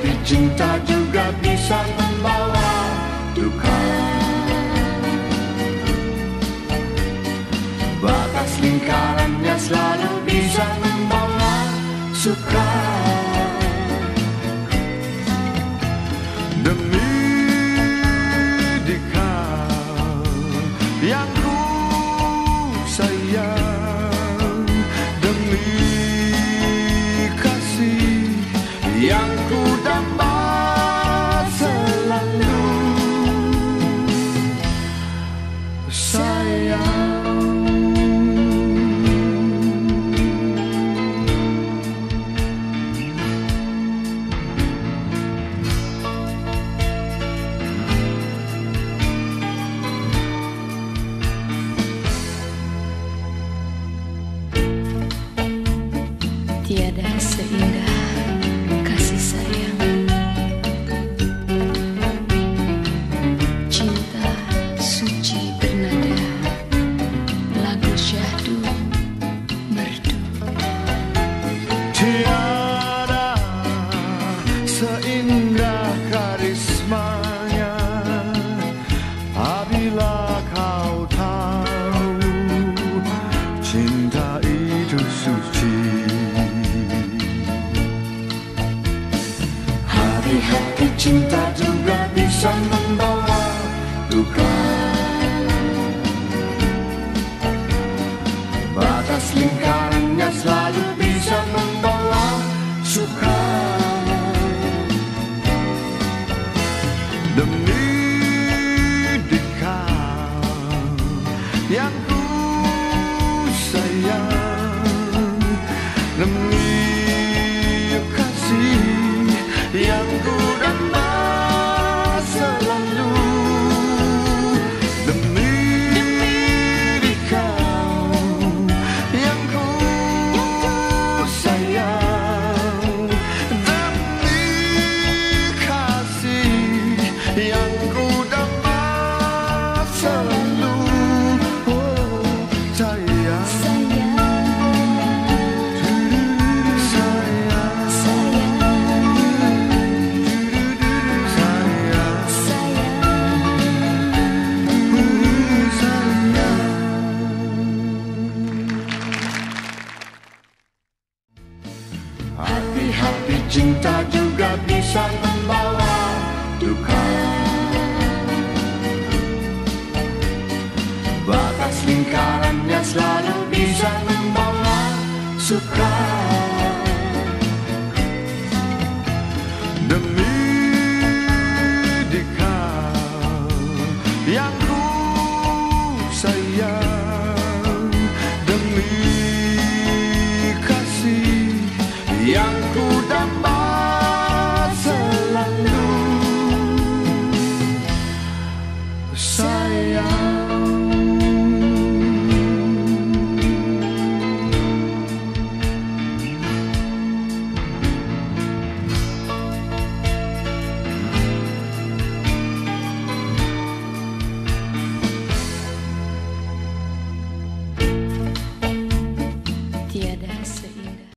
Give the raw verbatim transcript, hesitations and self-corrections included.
hati cinta juga bisa membawa duka. Batas lingkarannya selalu bisa membawa suka. Demi dikau yang ku sayang, demi kasih yang ku damba selalu, sayang. Tiada seindah kasih sayang, cinta suci bernada, lagu syahdu merdu. Tiada seindah karismanya apabila kau tahu cinta itu suci. Hati cinta juga bisa membawa duka. Batas lingkarannya selalu bisa membawa suka. Demi dikau yang ku sayang, demi kasih yang ku damba selalu, demi dikau yang ku sayang, demi kasih yang ku damba selalu, oh sayang. Hati-hati cinta juga bisa membawa duka. Batas lingkarannya selalu bisa membawa suka. Demi dikau yang ku sayang, demi kasih yang ku damba selalu, sayang.